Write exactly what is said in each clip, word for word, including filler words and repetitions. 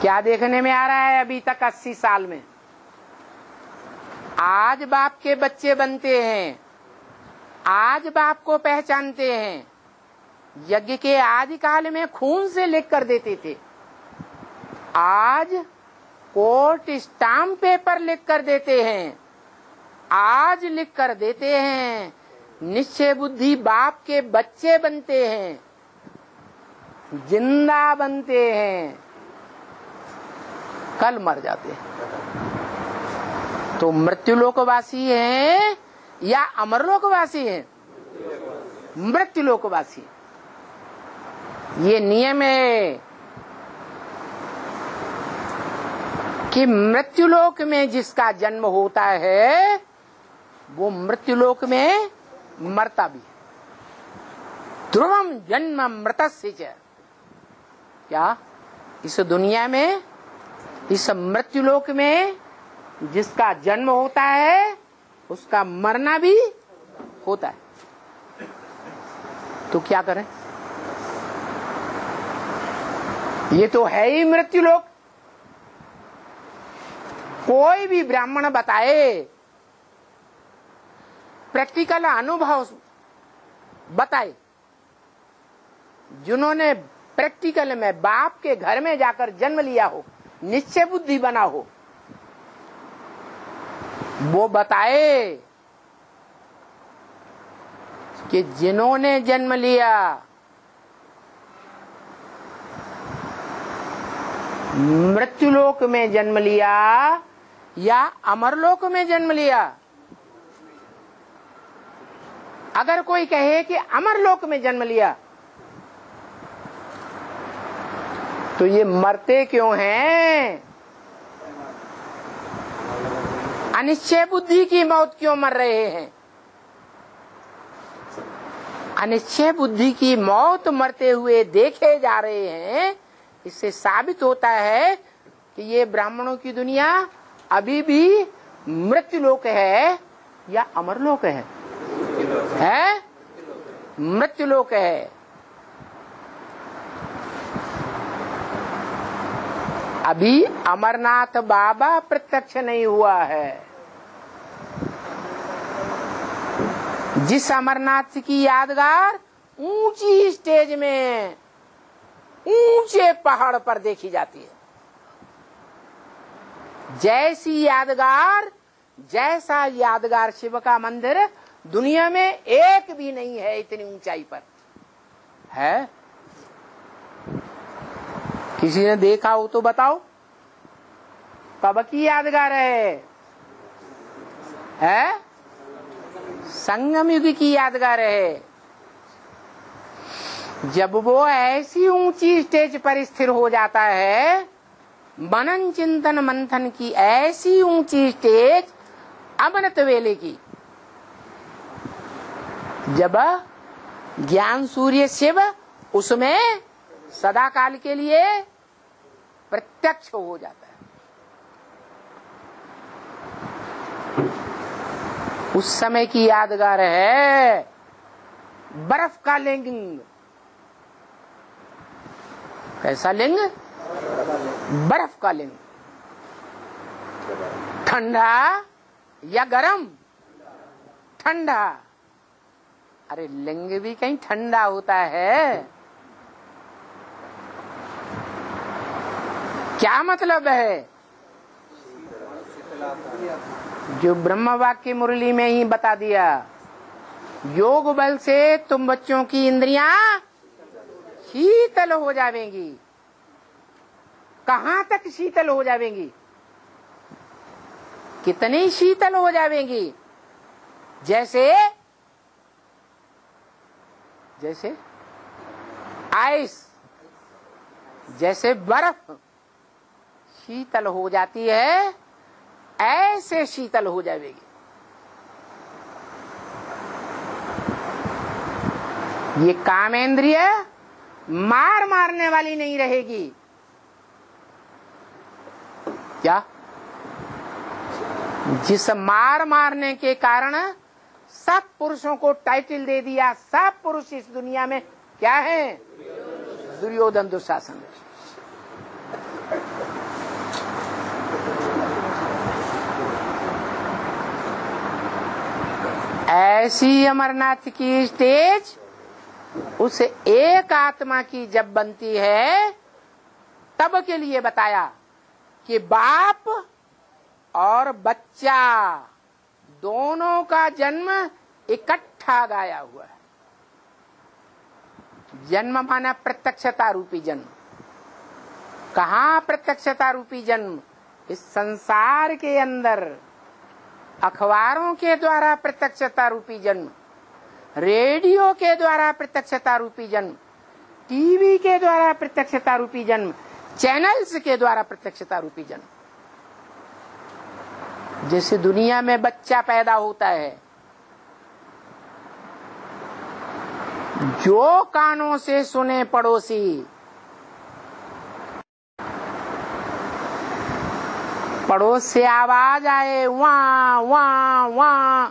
क्या देखने में आ रहा है अभी तक अस्सी साल में? आज बाप के बच्चे बनते हैं, आज बाप को पहचानते हैं। यज्ञ के आदि काल में खून से लिख कर देते थे, आज कोर्ट स्टाम्प पेपर लिख कर देते हैं, आज लिख कर देते हैं। निश्चय बुद्धि बाप के बच्चे बनते हैं, जिंदा बनते हैं, कल मर जाते हैं। तो मृत्युलोकवासी हैं या अमरलोकवासी हैं? मृत्युलोकवासी। ये नियम है कि मृत्युलोक में जिसका जन्म होता है वो मृत्युलोक में मरता भी है। ध्रुवम जन्म मृतस्य च। क्या इस दुनिया में, इस मृत्युलोक में जिसका जन्म होता है उसका मरना भी होता है। तो क्या करें? ये तो है ही मृत्युलोक। कोई भी ब्राह्मण बताए, प्रैक्टिकल अनुभव बताए, जिन्होंने प्रैक्टिकल में बाप के घर में जाकर जन्म लिया हो, निश्चय बुद्धि बना हो, वो बताए कि जिन्होंने जन्म लिया मृत्युलोक में जन्म लिया या अमरलोक में जन्म लिया। अगर कोई कहे कि अमरलोक में जन्म लिया तो ये मरते क्यों हैं? अनिश्चय बुद्धि की मौत क्यों मर रहे हैं? अनिश्चय बुद्धि की मौत मरते हुए देखे जा रहे हैं। इससे साबित होता है कि ये ब्राह्मणों की दुनिया अभी भी मृत्युलोक है या अमरलोक है? है मृत्युलोक है। अभी अमरनाथ बाबा प्रत्यक्ष नहीं हुआ है। जिस अमरनाथ की यादगार ऊंची स्टेज में ऊंचे पहाड़ पर देखी जाती है, जैसी यादगार, जैसा यादगार शिव का मंदिर दुनिया में एक भी नहीं है। इतनी ऊंचाई पर है। किसी ने देखा हो तो बताओ, कब की यादगार है? है संगम युग की यादगार है, जब वो ऐसी ऊंची स्टेज पर स्थिर हो जाता है। मनन चिंतन मंथन की ऐसी ऊंची स्टेज अमृत वेले की, जब ज्ञान सूर्य शिव उसमें सदा काल के लिए प्रत्यक्ष हो जाता है। उस समय की यादगार है बर्फ का लिंग। कैसा लिंग? बर्फ का लिंग। ठंडा या गरम? ठंडा। अरे लिंग भी कहीं ठंडा होता है? क्या मतलब है? जो ब्रह्म वाक्य मुरली में ही बता दिया, योग बल से तुम बच्चों की इंद्रियां शीतल हो जावेंगी। कहां तक शीतल हो जावेंगी? कितनी शीतल हो जावेंगी? जैसे जैसे आइस, जैसे बर्फ शीतल हो जाती है, ऐसे शीतल हो जाएगी। ये कामेंद्रिय मार मारने वाली नहीं रहेगी। क्या? जिस मार मारने के कारण सब पुरुषों को टाइटल दे दिया, सब पुरुष इस दुनिया में क्या है? दुर्योधन, दुशासन। ऐसी अमरनाथ की स्टेज उस एक आत्मा की जब बनती है, तब के लिए बताया कि बाप और बच्चा दोनों का जन्म इकट्ठा गाया हुआ है। जन्म माना प्रत्यक्षता रूपी जन्म। कहाँ प्रत्यक्षता रूपी जन्म? इस संसार के अंदर अखबारों के द्वारा प्रत्यक्षता रूपी जन्म, रेडियो के द्वारा प्रत्यक्षता रूपी जन्म, टीवी के द्वारा प्रत्यक्षता रूपी जन्म, चैनल्स के द्वारा प्रत्यक्षता रूपी जन्म। जैसे दुनिया में बच्चा पैदा होता है, जो कानों से सुने पड़ोसी, पड़ोस से आवाज आए वां वां वां,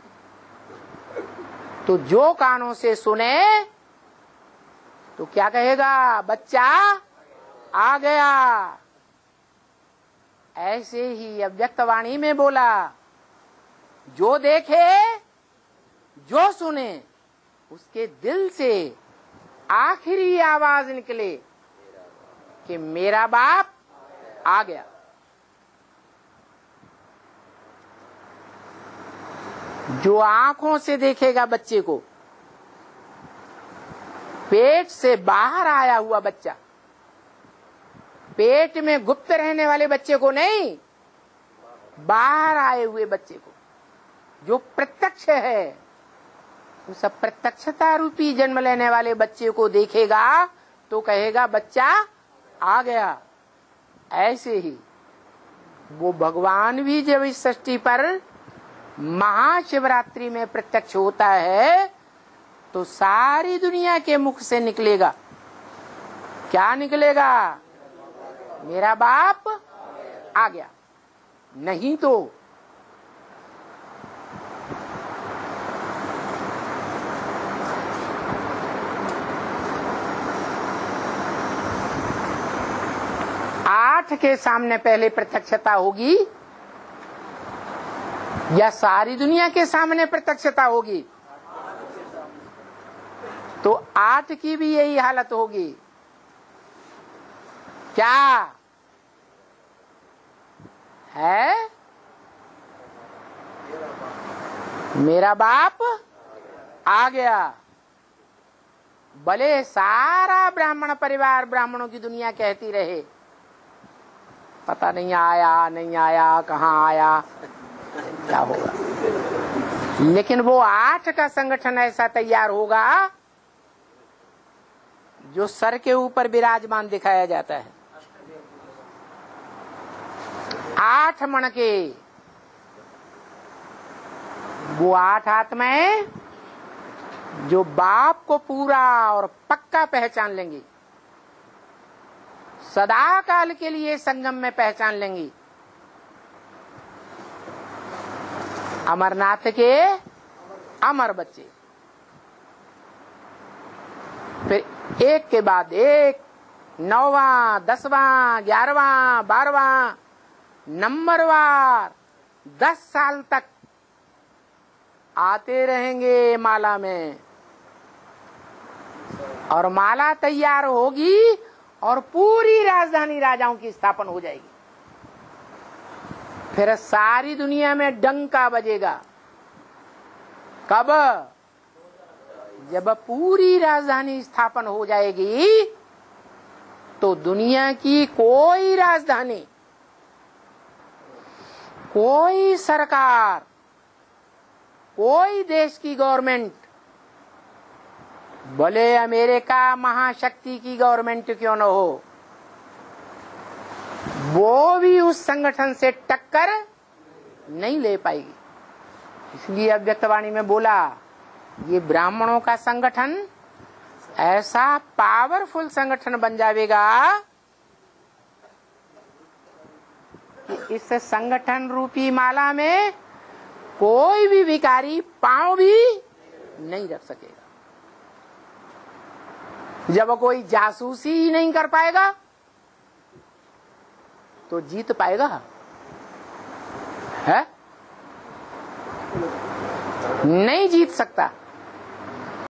तो जो कानों से सुने तो क्या कहेगा? बच्चा आ गया। ऐसे ही अव्यक्त वाणी में बोला, जो देखे जो सुने उसके दिल से आखिरी आवाज निकले कि मेरा बाप आ गया। जो आंखों से देखेगा बच्चे को, पेट से बाहर आया हुआ बच्चा, पेट में गुप्त रहने वाले बच्चे को नहीं, बाहर आए हुए बच्चे को, जो प्रत्यक्ष है, उस प्रत्यक्षता रूपी जन्म लेने वाले बच्चे को देखेगा तो कहेगा बच्चा आ गया। ऐसे ही वो भगवान भी जब इस सृष्टि पर महाशिवरात्रि में प्रत्यक्ष होता है तो सारी दुनिया के मुख से निकलेगा, क्या निकलेगा? मेरा बाप आ गया। नहीं तो आठ के सामने पहले प्रत्यक्षता होगी या सारी दुनिया के सामने प्रत्यक्षता होगी? तो आठ की भी यही हालत होगी। क्या है? मेरा बाप आ गया। भले सारा ब्राह्मण परिवार, ब्राह्मणों की दुनिया कहती रहे पता नहीं आया नहीं आया, कहाँ आया, क्या होगा, लेकिन वो आठ का संगठन ऐसा तैयार होगा जो सर के ऊपर विराजमान दिखाया जाता है। आठ मण के वो आठ आत्माएं जो बाप को पूरा और पक्का पहचान लेंगी, सदा काल के लिए संगम में पहचान लेंगी। अमरनाथ के अमर बच्चे फिर एक के बाद एक, नौवां, दसवां, ग्यारहवां, बारहवां, नंबरवार दस साल तक आते रहेंगे माला में, और माला तैयार होगी और पूरी राजधानी राजाओं की स्थापना हो जाएगी। फिर सारी दुनिया में डंका बजेगा। कब? जब पूरी राजधानी स्थापन हो जाएगी तो दुनिया की कोई राजधानी, कोई सरकार, कोई देश की गवर्नमेंट, भले अमेरिका महाशक्ति की गवर्नमेंट क्यों न हो, वो भी उस संगठन से टक्कर नहीं ले पाएगी। इसलिए अव्यक्तवाणी में बोला, ये ब्राह्मणों का संगठन ऐसा पावरफुल संगठन बन जाएगा कि इस संगठन रूपी माला में कोई भी भिखारी पांव भी नहीं रख सकेगा। जब कोई जासूसी ही नहीं कर पाएगा तो जीत पाएगा है? नहीं जीत सकता।